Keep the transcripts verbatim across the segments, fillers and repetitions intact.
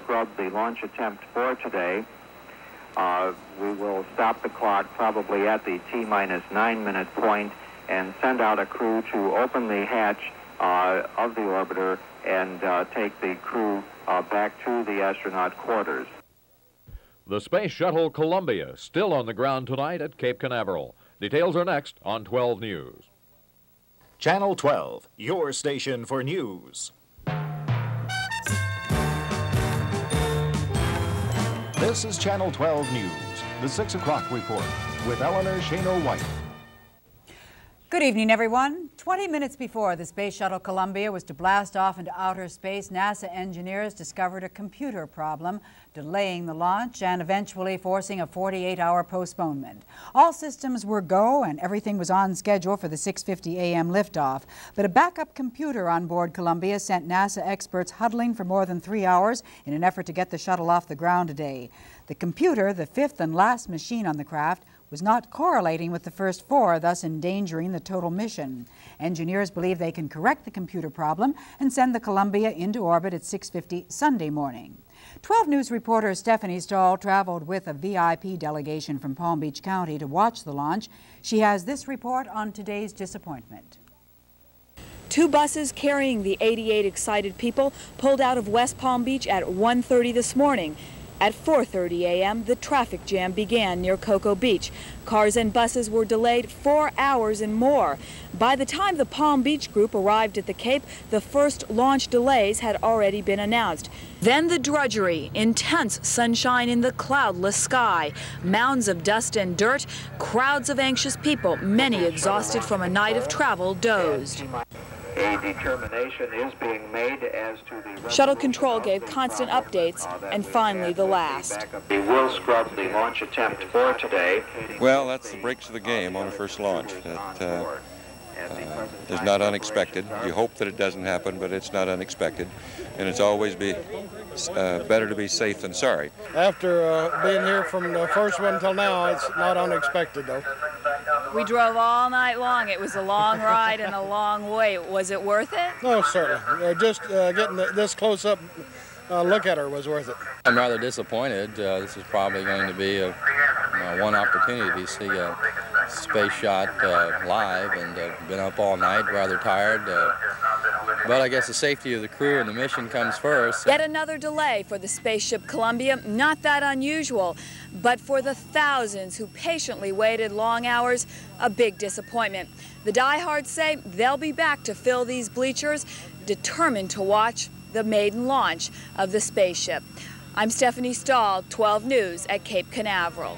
scrub the launch attempt for today. Uh, we will stop the clock probably at the T minus nine minute point and send out a crew to open the hatch uh, of the orbiter and uh, take the crew uh, back to the astronaut quarters. The Space Shuttle Columbia still on the ground tonight at Cape Canaveral. Details are next on twelve News. Channel twelve, your station for news. This is Channel twelve News, the six o'clock report with Eleanor Schano-White. Good evening, everyone. twenty minutes before the Space Shuttle Columbia was to blast off into outer space, NASA engineers discovered a computer problem, delaying the launch and eventually forcing a forty-eight hour postponement. All systems were go and everything was on schedule for the six fifty a m liftoff. But a backup computer on board Columbia sent NASA experts huddling for more than three hours in an effort to get the shuttle off the ground today. The computer, the fifth and last machine on the craft, was not correlating with the first four, thus endangering the total mission. Engineers believe they can correct the computer problem and send the Columbia into orbit at six fifty Sunday morning. twelve News reporter Stephanie Stahl traveled with a V I P delegation from Palm Beach County to watch the launch. She has this report on today's disappointment. Two buses carrying the eighty-eight excited people pulled out of West Palm Beach at one thirty this morning. At four thirty a m, the traffic jam began near Cocoa Beach. Cars and buses were delayed four hours and more. By the time the Palm Beach group arrived at the Cape, the first launch delays had already been announced. Then the drudgery, intense sunshine in the cloudless sky, mounds of dust and dirt, crowds of anxious people, many exhausted from a night of travel, dozed. A determination is being made as to the... Shuttle control gave constant updates, and finally the last. We will scrub the launch attempt for today. Well, that's the breaks of the game on the first launch. That uh, uh, is not unexpected. You hope that it doesn't happen, but it's not unexpected. And it's always be uh, better to be safe than sorry. After uh, being here from the first one till now, it's not unexpected, though. We drove all night long. It was a long ride and a long wait. Was it worth it? No, certainly. Uh, just uh, getting this close up uh, look at her was worth it. I'm rather disappointed. Uh, this is probably going to be a, uh, one opportunity to see a space shot uh, live, and uh, been up all night, rather tired. Uh, but I guess the safety of the crew and the mission comes first. Yet another delay for the spaceship Columbia. Not that unusual, but for the thousands who patiently waited long hours, a big disappointment. The diehards say they'll be back to fill these bleachers, determined to watch the maiden launch of the spaceship. I'm Stephanie Stahl, twelve News at Cape Canaveral.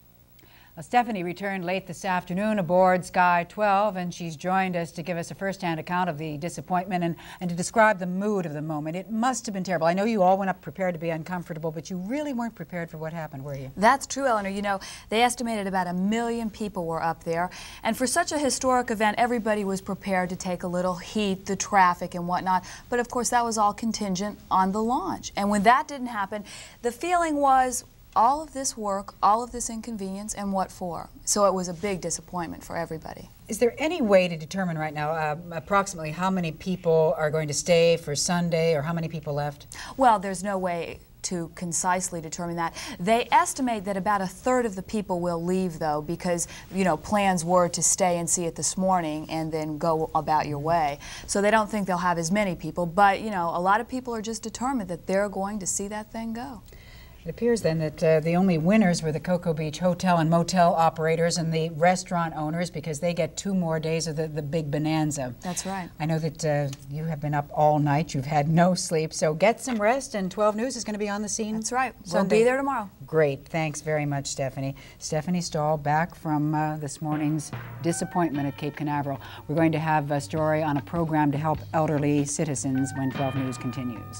Well, Stephanie returned late this afternoon aboard Sky twelve, and she's joined us to give us a first-hand account of the disappointment and, and to describe the mood of the moment. It must have been terrible. I know you all went up prepared to be uncomfortable, but you really weren't prepared for what happened, were you? That's true, Eleanor. You know, they estimated about a million people were up there, and for such a historic event, everybody was prepared to take a little heat, the traffic and whatnot, but of course that was all contingent on the launch. And when that didn't happen, the feeling was, all of this work, all of this inconvenience, and what for? So it was a big disappointment for everybody. Is there any way to determine right now uh, approximately how many people are going to stay for Sunday, or how many people left? Well, there's no way to concisely determine that. They estimate that about a third of the people will leave, though, because, you know, plans were to stay and see it this morning and then go about your way. So they don't think they'll have as many people, but, you know, a lot of people are just determined that they're going to see that thing go. It appears then that uh, the only winners were the Cocoa Beach hotel and motel operators and the restaurant owners, because they get two more days of the, the big bonanza. That's right. I know that uh, you have been up all night. You've had no sleep. So get some rest, and twelve News is going to be on the scene. That's right. Sunday. We'll be there tomorrow. Great. Thanks very much, Stephanie. Stephanie Stahl back from uh, this morning's disappointment at Cape Canaveral. We're going to have a story on a program to help elderly citizens when twelve News continues.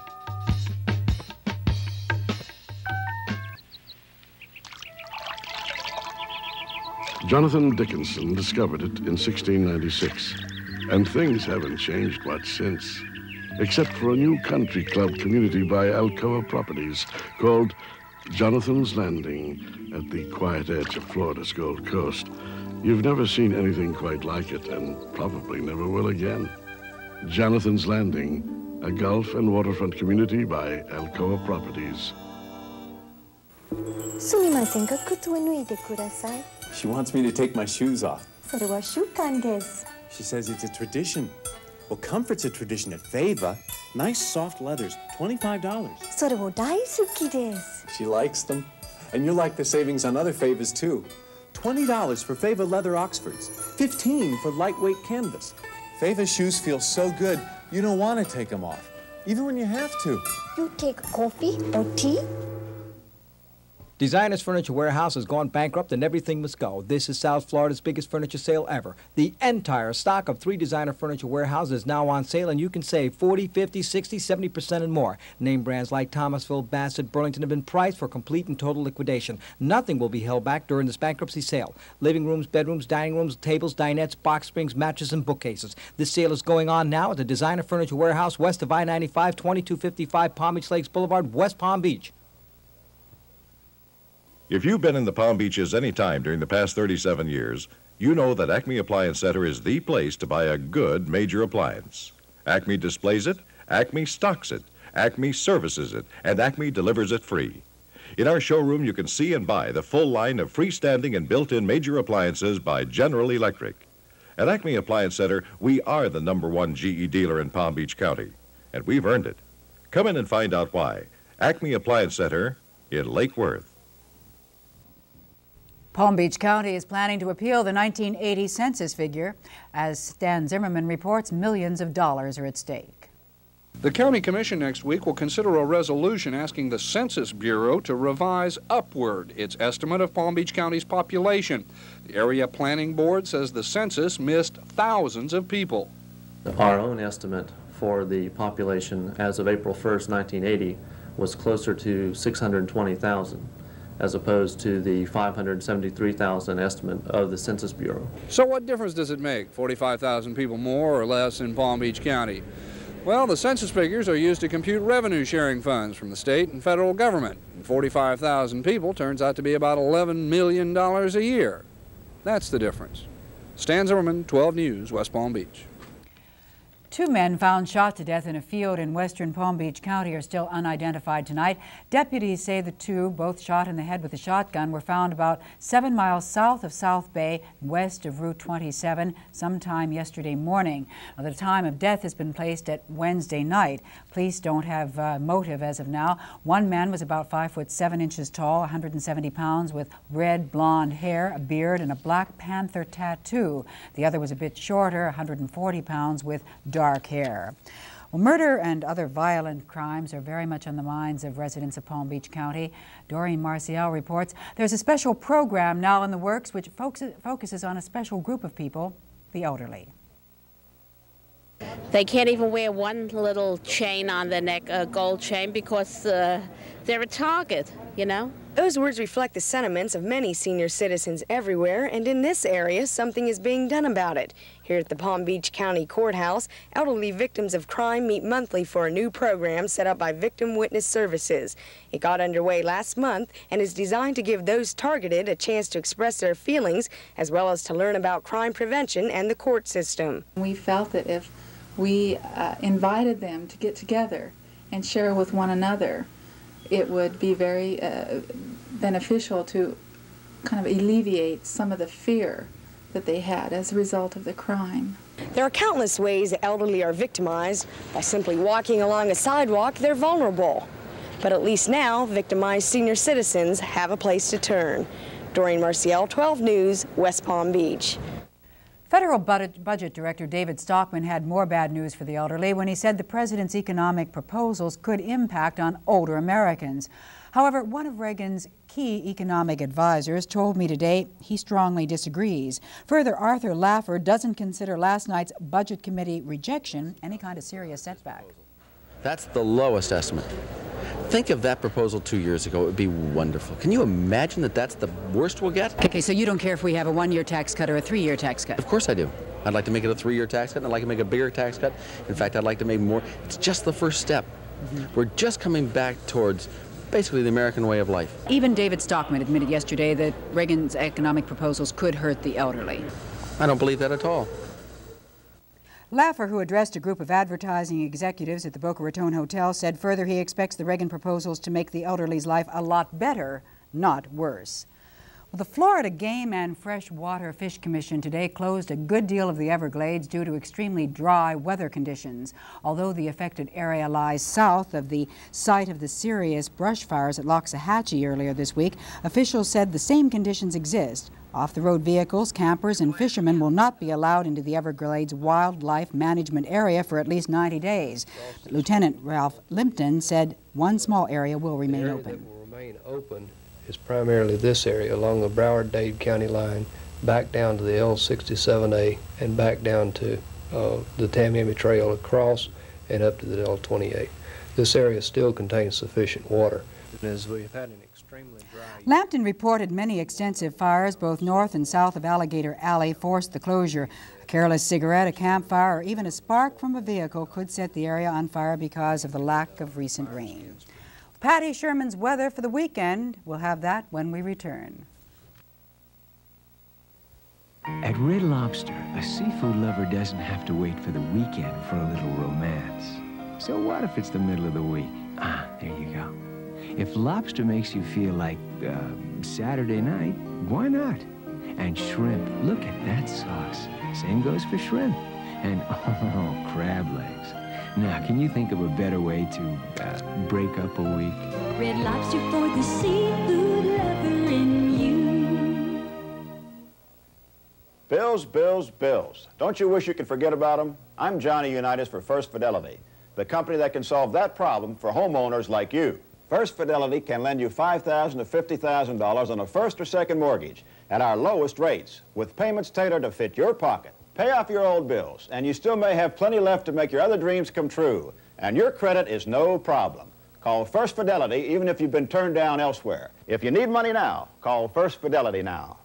Jonathan Dickinson discovered it in sixteen ninety-six, and things haven't changed much since, except for a new country club community by Alcoa Properties called Jonathan's Landing at the quiet edge of Florida's Gold Coast. You've never seen anything quite like it, and probably never will again. Jonathan's Landing, a golf and waterfront community by Alcoa Properties. She wants me to take my shoes off. She says it's a tradition. Well, comfort's a tradition at Fava. Nice soft leathers, twenty-five dollars. She likes them. And you'll like the savings on other Favas, too. twenty dollars for Fava leather Oxfords, fifteen dollars for lightweight canvas. Fava shoes feel so good, you don't want to take them off, even when you have to. You take coffee or tea? Designer's Furniture Warehouse has gone bankrupt and everything must go. This is South Florida's biggest furniture sale ever. The entire stock of three Designer Furniture Warehouses is now on sale, and you can save forty, fifty, sixty, seventy percent and more. Name brands like Thomasville, Bassett, Burlington have been priced for complete and total liquidation. Nothing will be held back during this bankruptcy sale. Living rooms, bedrooms, dining rooms, tables, dinettes, box springs, mattresses, and bookcases. This sale is going on now at the Designer Furniture Warehouse west of I ninety-five, twenty-two fifty-five Palm Beach Lakes Boulevard, West Palm Beach. If you've been in the Palm Beaches any time during the past thirty-seven years, you know that Acme Appliance Center is the place to buy a good major appliance. Acme displays it, Acme stocks it, Acme services it, and Acme delivers it free. In our showroom, you can see and buy the full line of freestanding and built-in major appliances by General Electric. At Acme Appliance Center, we are the number one G E dealer in Palm Beach County, and we've earned it. Come in and find out why. Acme Appliance Center in Lake Worth. Palm Beach County is planning to appeal the nineteen eighty census figure. As Stan Zimmerman reports, millions of dollars are at stake. The County Commission next week will consider a resolution asking the Census Bureau to revise upward its estimate of Palm Beach County's population. The Area Planning Board says the census missed thousands of people. Our own estimate for the population as of April first, nineteen eighty was closer to six hundred twenty thousand. As opposed to the five hundred seventy-three thousand estimate of the Census Bureau. So what difference does it make, forty-five thousand people more or less in Palm Beach County? Well, the census figures are used to compute revenue sharing funds from the state and federal government. And forty-five thousand people turns out to be about eleven million dollars a year. That's the difference. Stan Zimmerman, twelve News, West Palm Beach. Two men found shot to death in a field in western Palm Beach County are still unidentified tonight. Deputies say the two, both shot in the head with a shotgun, were found about seven miles south of South Bay, west of Route twenty-seven, sometime yesterday morning. Now, the time of death has been placed at Wednesday night. Police don't have uh, motive as of now. One man was about five foot seven inches tall, one hundred seventy pounds, with red blonde hair, a beard, and a Black Panther tattoo. The other was a bit shorter, one hundred forty pounds, with dark hair. Well, murder and other violent crimes are very much on the minds of residents of Palm Beach County. Doreen Marcial reports there's a special program now in the works which focuses on a special group of people, the elderly. They can't even wear one little chain on their neck, a gold chain, because uh, they're a target, you know? Those words reflect the sentiments of many senior citizens everywhere, and in this area, something is being done about it. Here at the Palm Beach County Courthouse, elderly victims of crime meet monthly for a new program set up by Victim Witness Services. It got underway last month and is designed to give those targeted a chance to express their feelings, as well as to learn about crime prevention and the court system. We felt that if we uh, invited them to get together and share with one another, it would be very uh, beneficial to kind of alleviate some of the fear that they had as a result of the crime. There are countless ways the elderly are victimized. By simply walking along a sidewalk, they're vulnerable. But at least now, victimized senior citizens have a place to turn. Doreen Marcial, twelve News, West Palm Beach. Federal Budget, Budget Director David Stockman had more bad news for the elderly when he said the president's economic proposals could impact on older Americans. However, one of Reagan's key economic advisors told me today he strongly disagrees. Further, Arthur Laffer doesn't consider last night's Budget Committee rejection any kind of serious setback. That's the lowest estimate. Think of that proposal two years ago. It would be wonderful. Can you imagine that that's the worst we'll get? Okay, so you don't care if we have a one-year tax cut or a three-year tax cut? Of course I do. I'd like to make it a three-year tax cut, and I'd like to make a bigger tax cut. In fact, I'd like to make more. It's just the first step. Mm-hmm. We're just coming back towards basically the American way of life. Even David Stockman admitted yesterday that Reagan's economic proposals could hurt the elderly. I don't believe that at all. Laffer, who addressed a group of advertising executives at the Boca Raton Hotel, said further he expects the Reagan proposals to make the elderly's life a lot better, not worse. Well, the Florida Game and Freshwater Fish Commission today closed a good deal of the Everglades due to extremely dry weather conditions. Although the affected area lies south of the site of the serious brush fires at Loxahatchee earlier this week, officials said the same conditions exist. Off-the-road vehicles, campers, and fishermen will not be allowed into the Everglades Wildlife Management Area for at least ninety days. But Lieutenant Ralph Limpton said one small area will remain the area open. That will remain open is primarily this area along the Broward-Dade County line, back down to the L sixty-seven A, and back down to uh, the Tamiami Trail across and up to the L twenty-eight. This area still contains sufficient water. And as we've had an extremely dry... Lambton reported many extensive fires, both north and south of Alligator Alley, forced the closure. A careless cigarette, a campfire, or even a spark from a vehicle could set the area on fire because of the lack of recent rain. Patty Sherman's weather for the weekend. We'll have that when we return. At Red Lobster, a seafood lover doesn't have to wait for the weekend for a little romance. So what if it's the middle of the week? Ah, there you go. If lobster makes you feel like uh, Saturday night, why not? And shrimp, look at that sauce. Same goes for shrimp. And oh, crab legs. Now, can you think of a better way to uh, break up a week? Red Lobster for the seafood lover in you. Bills, bills, bills. Don't you wish you could forget about them? I'm Johnny Unitas for First Fidelity, the company that can solve that problem for homeowners like you. First Fidelity can lend you five thousand dollars to fifty thousand dollars on a first or second mortgage at our lowest rates, with payments tailored to fit your pocket. Pay off your old bills, and you still may have plenty left to make your other dreams come true. And your credit is no problem. Call First Fidelity even if you've been turned down elsewhere. If you need money now, call First Fidelity now.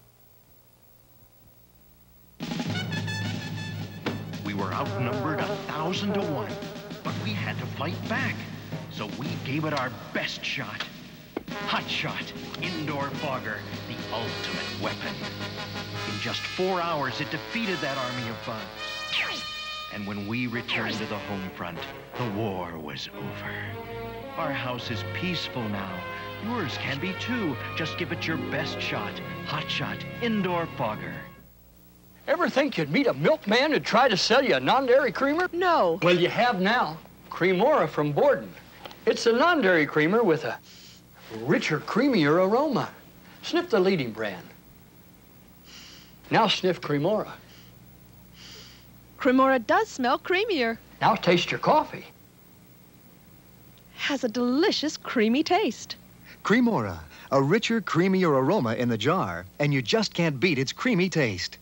We were outnumbered a thousand to one, but we had to fight back. So we gave it our best shot. Hot Shot Indoor Fogger, the ultimate weapon. In just four hours, it defeated that army of bugs. And when we returned to the home front, the war was over. Our house is peaceful now. Yours can be too. Just give it your best shot. Hot Shot Indoor Fogger. Ever think you'd meet a milkman who'd try to sell you a non-dairy creamer? No. Well, you have now. Cremora from Borden. It's a non-dairy creamer with a richer, creamier aroma. Sniff the leading brand. Now sniff Cremora. Cremora does smell creamier. Now taste your coffee. Has a delicious, creamy taste. Cremora, a richer, creamier aroma in the jar, and you just can't beat its creamy taste.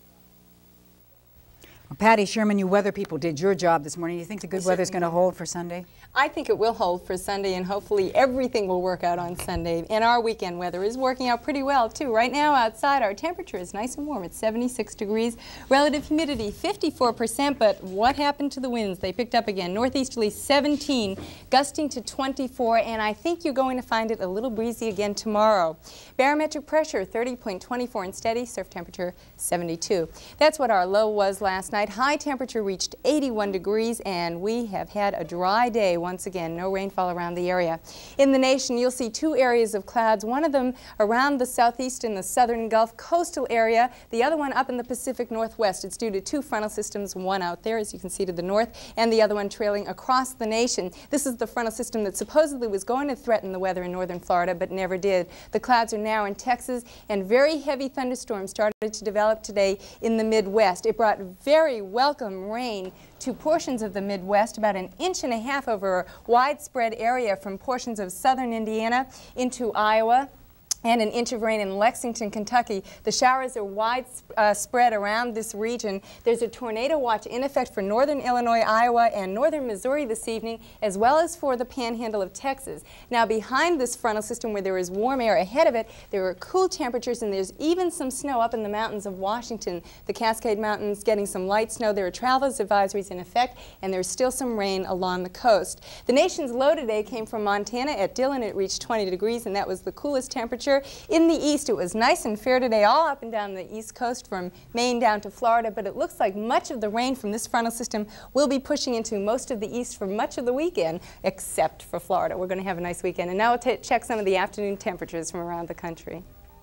Well, Patty Sherman, you weather people did your job this morning. You think the good weather's going to hold for Sunday? I think it will hold for Sunday, and hopefully everything will work out on Sunday. And our weekend weather is working out pretty well, too. Right now outside, our temperature is nice and warm. It's seventy-six degrees. Relative humidity, fifty-four percent. But what happened to the winds? They picked up again. Northeasterly, seventeen, gusting to twenty-four. And I think you're going to find it a little breezy again tomorrow. Barometric pressure, thirty point two four and steady. Surf temperature, seventy-two. That's what our low was last night. High temperature reached eighty-one degrees, and we have had a dry day once again. No rainfall around the area. In the nation, you'll see two areas of clouds, one of them around the southeast in the southern Gulf coastal area, the other one up in the Pacific Northwest. It's due to two frontal systems, one out there, as you can see to the north, and the other one trailing across the nation. This is the frontal system that supposedly was going to threaten the weather in northern Florida, but never did. The clouds are now in Texas, and very heavy thunderstorms started to develop today in the Midwest. It brought very welcome rain to portions of the Midwest, about an inch and a half over a widespread area from portions of southern Indiana into Iowa, and an inch of rain in Lexington, Kentucky. The showers are widespread uh, around this region. There's a tornado watch in effect for northern Illinois, Iowa, and northern Missouri this evening, as well as for the panhandle of Texas. Now, behind this frontal system, where there is warm air ahead of it, there are cool temperatures, and there's even some snow up in the mountains of Washington. The Cascade Mountains getting some light snow. There are travelers advisories in effect, and there's still some rain along the coast. The nation's low today came from Montana. At Dillon, it reached twenty degrees, and that was the coolest temperature. temperature. In the east, it was nice and fair today, all up and down the east coast from Maine down to Florida, but it looks like much of the rain from this frontal system will be pushing into most of the east for much of the weekend, except for Florida. We're going to have a nice weekend. And now we'll check some of the afternoon temperatures from around the country.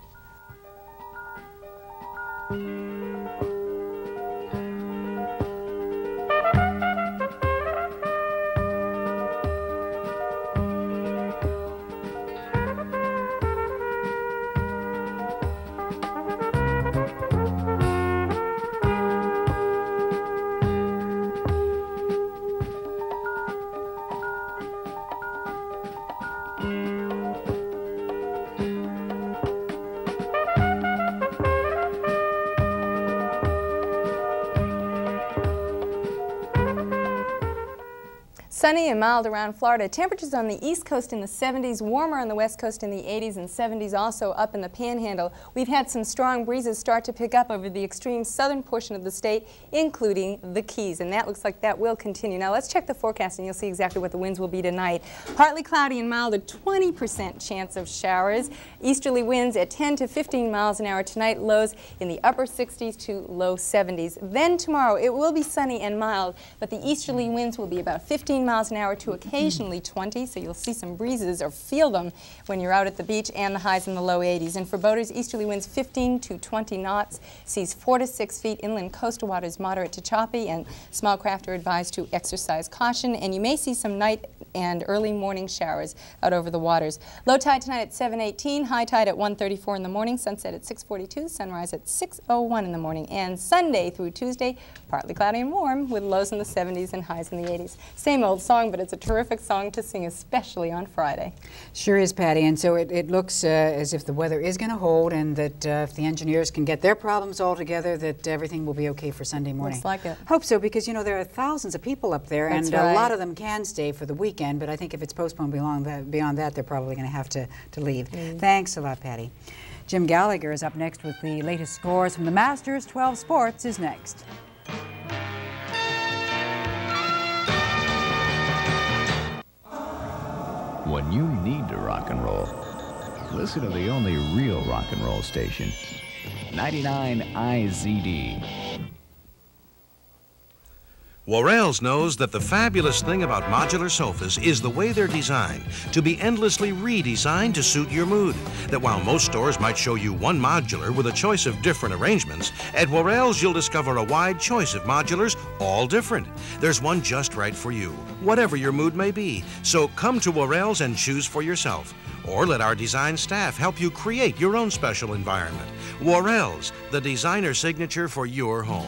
Sunny and mild around Florida. Temperatures on the east coast in the seventies, warmer on the west coast in the eighties, and seventies also up in the panhandle. We've had some strong breezes start to pick up over the extreme southern portion of the state, including the Keys, and that looks like that will continue. Now let's check the forecast and you'll see exactly what the winds will be tonight. Partly cloudy and mild, a twenty percent chance of showers. Easterly winds at ten to fifteen miles an hour tonight, lows in the upper sixties to low seventies. Then tomorrow it will be sunny and mild, but the easterly winds will be about fifteen miles an hour to occasionally twenty, so you'll see some breezes or feel them when you're out at the beach, and the highs in the low eighties. And for boaters, easterly winds fifteen to twenty knots, seas four to six feet, inland coastal waters moderate to choppy, and small craft are advised to exercise caution. And you may see some night and early morning showers out over the waters. Low tide tonight at seven eighteen, high tide at one thirty-four in the morning, sunset at six forty-two, sunrise at six oh one in the morning. And Sunday through Tuesday, partly cloudy and warm with lows in the seventies and highs in the eighties. Same old song, but it's a terrific song to sing, especially on Friday. Sure is, Patty, and so it, it looks uh, as if the weather is going to hold, and that uh, if the engineers can get their problems all together, that everything will be okay for Sunday morning. Looks like it. Hope so, because you know there are thousands of people up there, That's and right. a lot of them can stay for the weekend, but I think if it's postponed beyond that, beyond that they're probably going to have to, to leave. Mm. Thanks a lot, Patty. Jim Gallagher is up next with the latest scores from the Masters. twelve Sports is next. When you need to rock and roll, listen to the only real rock and roll station, ninety-nine I Z D. Worrell's knows that the fabulous thing about modular sofas is the way they're designed to be endlessly redesigned to suit your mood. That while most stores might show you one modular with a choice of different arrangements, at Worrell's you'll discover a wide choice of modulars, all different. There's one just right for you, whatever your mood may be. So come to Worrell's and choose for yourself. Or let our design staff help you create your own special environment. Worrell's, the designer signature for your home.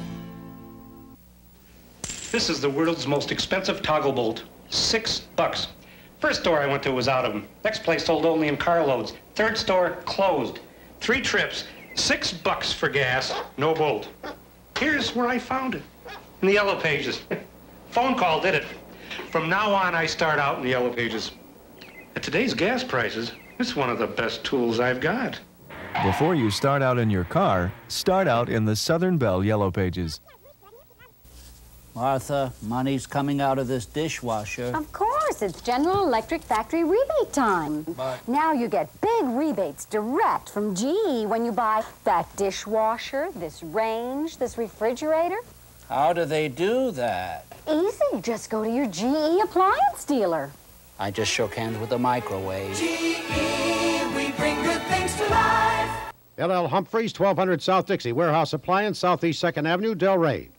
This is the world's most expensive toggle bolt. Six bucks. First store I went to was out of them. Next place sold only in carloads. Third store closed. Three trips, six bucks for gas, no bolt. Here's where I found it, in the yellow pages. Phone call did it. From now on, I start out in the yellow pages. At today's gas prices, it's one of the best tools I've got. Before you start out in your car, start out in the Southern Bell Yellow Pages. Martha, money's coming out of this dishwasher. Of course, it's General Electric factory rebate time. But now you get big rebates direct from G E when you buy that dishwasher, this range, this refrigerator. how do they do that? Easy, just go to your G E appliance dealer. I just shook hands with the microwave. G E, we bring good things to life. L L Humphreys, twelve hundred South Dixie, Warehouse Appliance, Southeast second Avenue, Delray.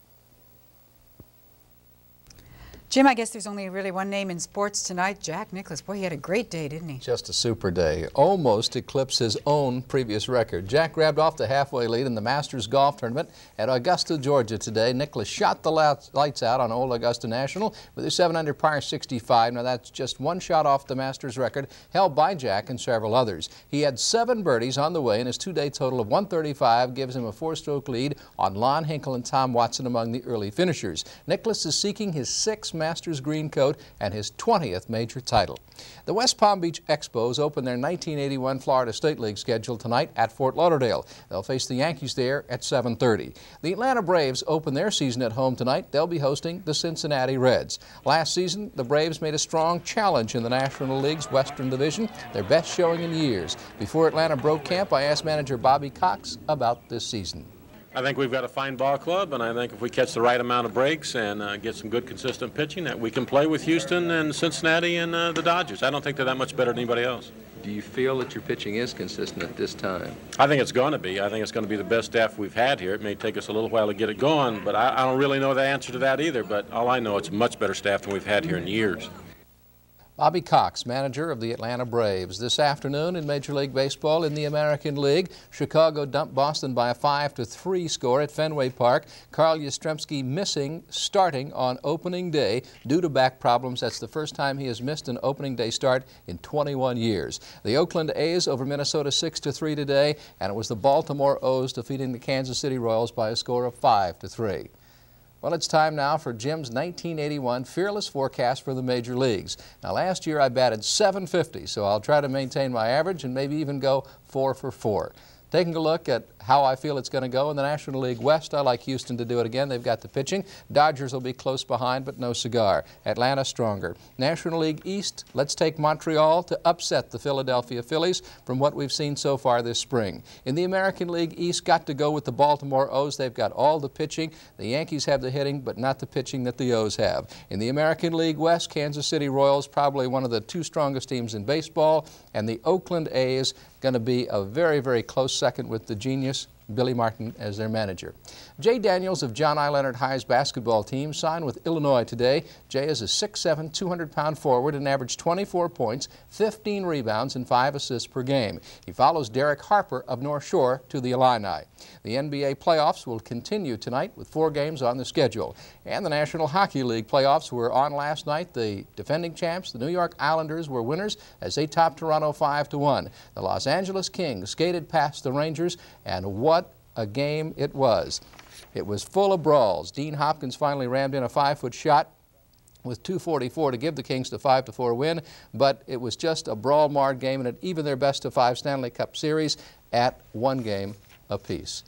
Jim, I guess there's only really one name in sports tonight, Jack Nicklaus. Boy, he had a great day, didn't he? Just a super day. Almost eclipsed his own previous record. Jack grabbed off the halfway lead in the Masters Golf Tournament at Augusta, Georgia today. Nicklaus shot the lights out on Old Augusta National with a seven under par sixty-five. Now that's just one shot off the Masters record held by Jack and several others. He had seven birdies on the way, and his two-day total of one thirty-five gives him a four-stroke lead on Lon Hinkle and Tom Watson among the early finishers. Nicklaus is seeking his sixth Masters green coat and his twentieth major title. The West Palm Beach Expos open their nineteen eighty-one Florida State League schedule tonight at Fort Lauderdale. They'll face the Yankees there at seven thirty. The Atlanta Braves open their season at home tonight. They'll be hosting the Cincinnati Reds. Last season, the Braves made a strong challenge in the National League's Western Division, their best showing in years. Before Atlanta broke camp, I asked manager Bobby Cox about this season. I think we've got a fine ball club, and I think if we catch the right amount of breaks and uh, get some good, consistent pitching, that we can play with Houston and Cincinnati and uh, the Dodgers. I don't think they're that much better than anybody else. Do you feel that your pitching is consistent at this time? I think it's going to be. I think it's going to be the best staff we've had here. It may take us a little while to get it going, but I, I don't really know the answer to that either. But all I know, it's a much better staff than we've had here in years. Bobby Cox, manager of the Atlanta Braves. This afternoon in Major League Baseball in the American League, Chicago dumped Boston by a five to three score at Fenway Park. Carl Yastrzemski missing starting on opening day due to back problems. That's the first time he has missed an opening day start in twenty-one years. The Oakland A's over Minnesota six to three today, and it was the Baltimore O's defeating the Kansas City Royals by a score of five to three. Well, it's time now for Jim's nineteen eighty-one Fearless Forecast for the Major Leagues. Now, last year I batted seven fifty, so I'll try to maintain my average and maybe even go four for four. Taking a look at how I feel it's going to go in the National League West, I like Houston to do it again. They've got the pitching. Dodgers will be close behind, but no cigar. Atlanta stronger. National League East, let's take Montreal to upset the Philadelphia Phillies from what we've seen so far this spring. In the American League East, got to go with the Baltimore O's. They've got all the pitching. The Yankees have the hitting, but not the pitching that the O's have. In the American League West, Kansas City Royals, probably one of the two strongest teams in baseball, and the Oakland A's, going to be a very, very close second with the genius Billy Martin as their manager. Jay Daniels of John I. Leonard High's basketball team signed with Illinois today. Jay is a six seven, two hundred pound forward and averaged twenty-four points, fifteen rebounds, and five assists per game. He follows Derek Harper of North Shore to the Illini. The N B A playoffs will continue tonight with four games on the schedule. And the National Hockey League playoffs were on last night. The defending champs, the New York Islanders, were winners as they topped Toronto five to one. The Los Angeles Kings skated past the Rangers, and what a game it was. It was full of brawls. Dean Hopkins finally rammed in a five-foot shot with two forty-four to give the Kings the five to four win, but it was just a brawl-marred game, and it even their best-of-five Stanley Cup series at one game apiece.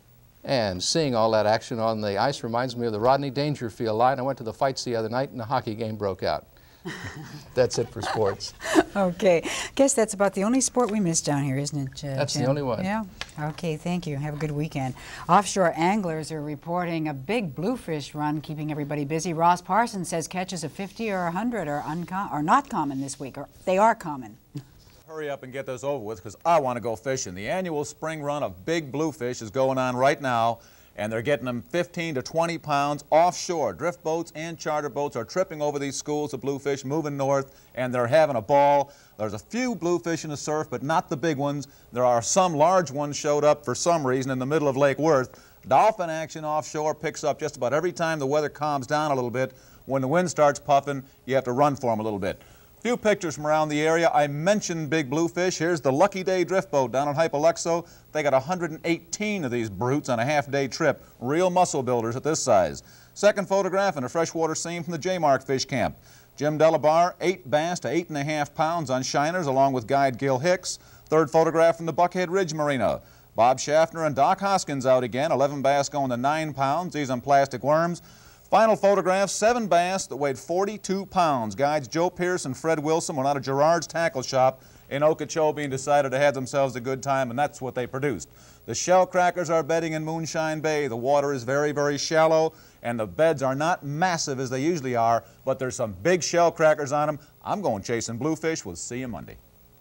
And seeing all that action on the ice reminds me of the Rodney Dangerfield line. I went to the fights the other night, and the hockey game broke out. That's it for sports. Okay. Guess that's about the only sport we miss down here, isn't it, uh, That's Jim? the only one. Yeah. Okay, thank you. Have a good weekend. Offshore anglers are reporting a big bluefish run keeping everybody busy. Ross Parsons says catches of fifty or one hundred are, uncom are not common this week, or they are common. Hurry up and get this over with because I want to go fishing. The annual spring run of big bluefish is going on right now, and they're getting them fifteen to twenty pounds offshore. Drift boats and charter boats are tripping over these schools of bluefish, moving north, and they're having a ball. There's a few bluefish in the surf, but not the big ones. There are some large ones showed up for some reason in the middle of Lake Worth. Dolphin action offshore picks up just about every time the weather calms down a little bit. When the wind starts puffing, you have to run for them a little bit. Few pictures from around the area. I mentioned big bluefish. Here's the Lucky Day drift boat down in Hypoluxo. They got one hundred eighteen of these brutes on a half-day trip. Real muscle builders at this size. Second photograph in a freshwater scene from the J-Mark Fish Camp. Jim Delabar, eight bass to eight and a half pounds on shiners along with guide Gil Hicks. Third photograph from the Buckhead Ridge Marina. Bob Schaffner and Doc Hoskins out again. eleven bass going to nine pounds. These on plastic worms. Final photograph, seven bass that weighed forty-two pounds. Guides Joe Pierce and Fred Wilson went out of Gerard's Tackle Shop in Okeechobee and decided to have themselves a good time, and that's what they produced. The shell crackers are bedding in Moonshine Bay. The water is very, very shallow, and the beds are not massive as they usually are, but there's some big shell crackers on them. I'm going chasing bluefish. We'll see you Monday.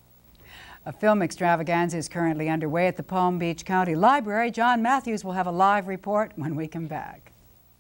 A film extravaganza is currently underway at the Palm Beach County Library. John Matthews will have a live report when we come back.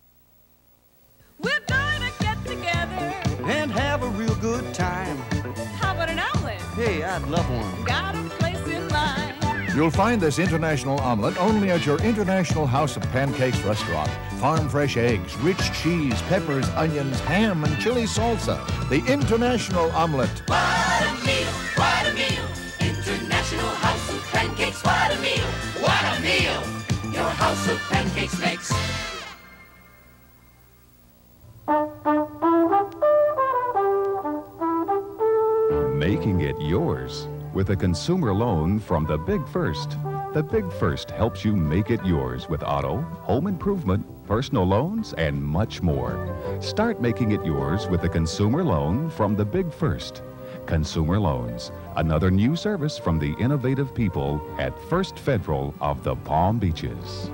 We're gonna get together and have a real good time. How about an omelet? Hey, I'd love one. Got a place in mind. You'll find this international omelet only at your International House of Pancakes restaurant. Farm fresh eggs, rich cheese, peppers, onions, ham, and chili salsa. The International Omelet. What a meal, what a meal. International House of Pancakes, what a meal, what a meal. Your House of Pancakes makes. making it yours with a consumer loan from the Big First. The Big First helps you make it yours with auto, home improvement, personal loans, and much more. Start making it yours with a consumer loan from the Big First. Consumer Loans, another new service from the innovative people at First Federal of the Palm Beaches.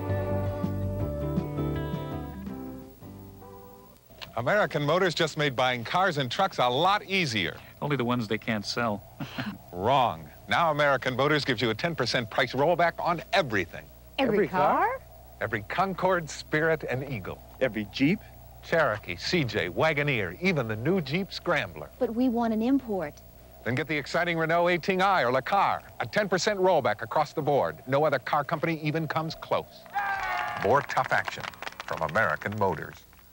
American Motors just made buying cars and trucks a lot easier. Only the ones they can't sell. Wrong. Now American Motors gives you a ten percent price rollback on everything. Every, Every car? car? Every Concorde, Spirit, and Eagle. Every Jeep? Cherokee, C J, Wagoneer, even the new Jeep Scrambler. But we want an import. Then get the exciting Renault eighteen i or Le Car. A ten percent rollback across the board. No other car company even comes close. More tough action from American Motors.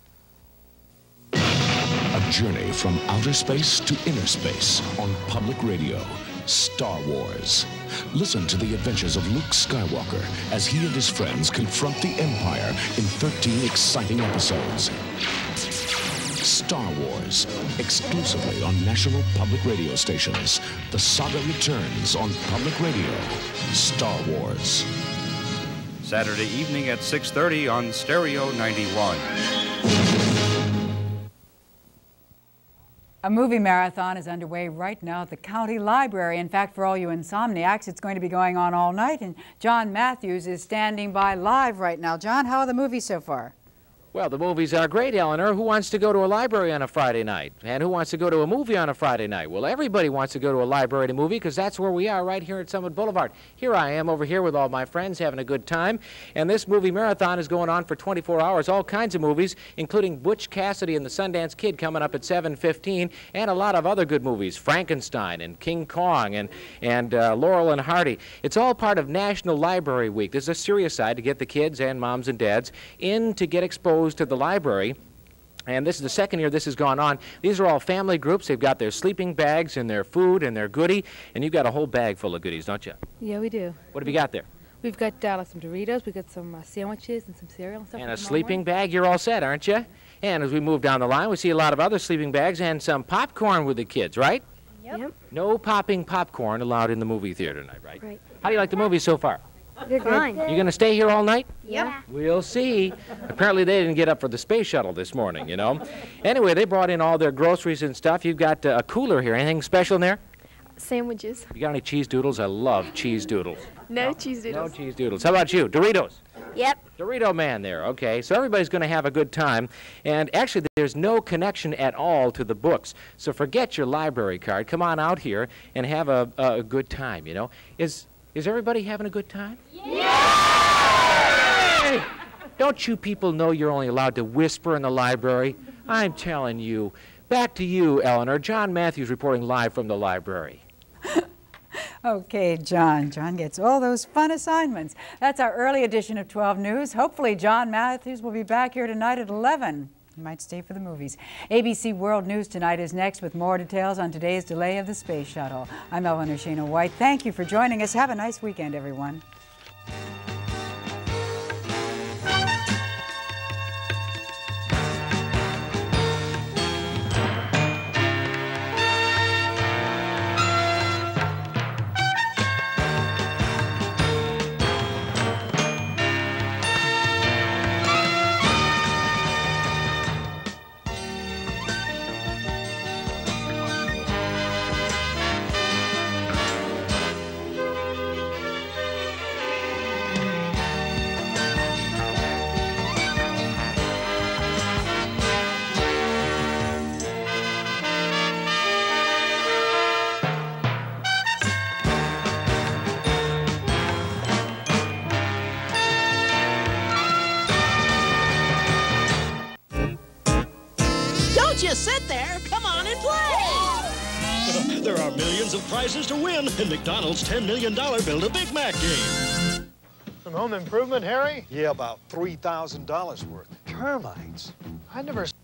A journey from outer space to inner space on public radio. Star Wars. Listen to the adventures of Luke Skywalker as he and his friends confront the Empire in thirteen exciting episodes. Star Wars, exclusively on national public radio stations. The saga returns on public radio. Star Wars. Saturday evening at six thirty on Stereo ninety-one. A movie marathon is underway right now at the county library. In fact, for all you insomniacs, it's going to be going on all night, and John Matthews is standing by live right now. John, how are the movies so far? Well, the movies are great, Eleanor. Who wants to go to a library on a Friday night? And who wants to go to a movie on a Friday night? Well, everybody wants to go to a library to movie because that's where we are, right here at Summit Boulevard. Here I am over here with all my friends having a good time. And this movie marathon is going on for twenty-four hours. All kinds of movies, including Butch Cassidy and the Sundance Kid coming up at seven fifteen, and a lot of other good movies, Frankenstein and King Kong and, and uh, Laurel and Hardy. It's all part of National Library Week. There's a serious side to get the kids and moms and dads in to get exposed to the library. And this is the second year this has gone on. These are all family groups. They've got their sleeping bags and their food and their goodie. And you've got a whole bag full of goodies, don't you? Yeah, we do. What have you got there? We've got uh, like some Doritos. We've got some uh, sandwiches and some cereal and stuff. And a sleeping bag. You're all set, aren't you? And as we move down the line, we see a lot of other sleeping bags and some popcorn with the kids, right? Yep. yep. No popping popcorn allowed in the movie theater tonight, right? Right. How do you like the movie so far? They're fine. You going to stay here all night? Yeah. We'll see. Apparently they didn't get up for the space shuttle this morning, you know. Anyway, they brought in all their groceries and stuff. You've got uh, a cooler here. Anything special in there? Sandwiches. You got any cheese doodles? I love cheese doodles. No, no cheese doodles. No cheese doodles. How about you? Doritos? Yep. Dorito man there. Okay, so everybody's going to have a good time. And actually, there's no connection at all to the books. So forget your library card. Come on out here and have a, a good time, you know. Is... Is everybody having a good time? Yeah! Hey, don't you people know you're only allowed to whisper in the library? I'm telling you. Back to you, Eleanor. John Matthews reporting live from the library. Okay, John. John gets all those fun assignments. That's our early edition of twelve News. Hopefully, John Matthews will be back here tonight at eleven. You might stay for the movies. A B C World News tonight is next with more details on today's delay of the space shuttle. I'm Eleanor Schano-White. Thank you for joining us. Have a nice weekend, everyone. Just sit there. Come on and play. There are millions of prizes to win in McDonald's ten million dollar Build-A-Big Mac game. Some home improvement, Harry? Yeah, about three thousand dollars worth. Termites. I never